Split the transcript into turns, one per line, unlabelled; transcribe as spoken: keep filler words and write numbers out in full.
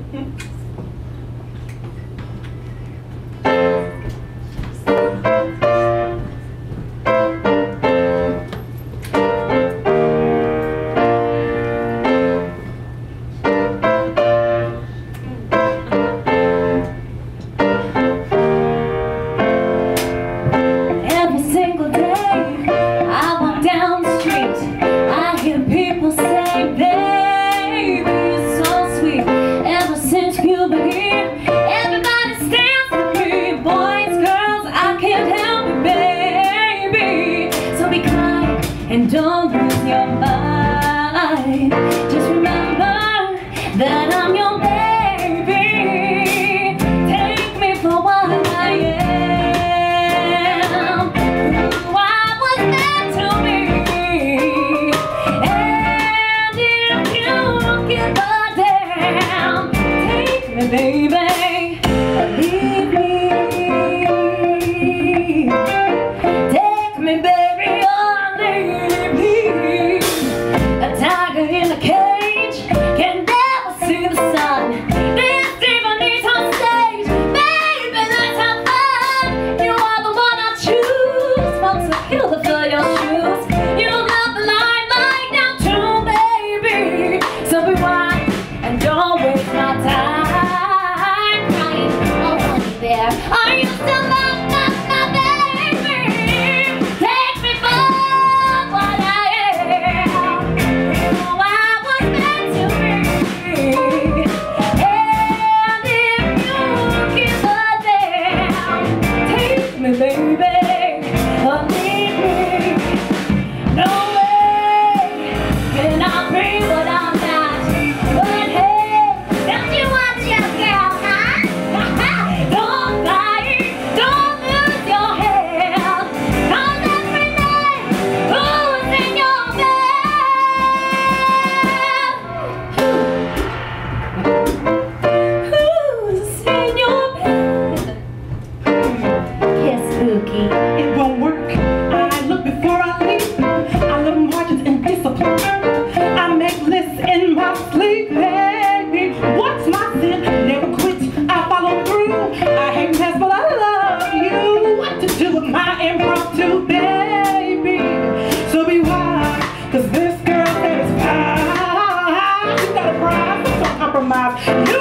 And don't lose your mind. Just remember that I'm your baby. Take me for what I am, who I was meant to be. And if you don't give a damn, take me, baby. Leave me. Take me, baby. In a cage, can never see the sun. This Tiffany's on stage, baby, let's have fun. You are the one I choose. Folks will kill to fill your shoes. You love the limelight now too, baby. So be wise and don't waste my time crying. Oh, honey, there, are you still love? Baby, oh, leave me. No way can I be what I'm not. But hey, don't you want your girl, huh? Don't fight, don't lose your head. 'Cause every night, who's in your bed? Who's in your bed?
It won't work. I look before I leave. I live margins and discipline. I make lists in my sleep, baby. What's my sin? Never quit. I follow through. I hate mess, but I love you. What to do with my impromptu, baby? So be wise, 'cause this girl is fine. You got a prize, so don't compromise. You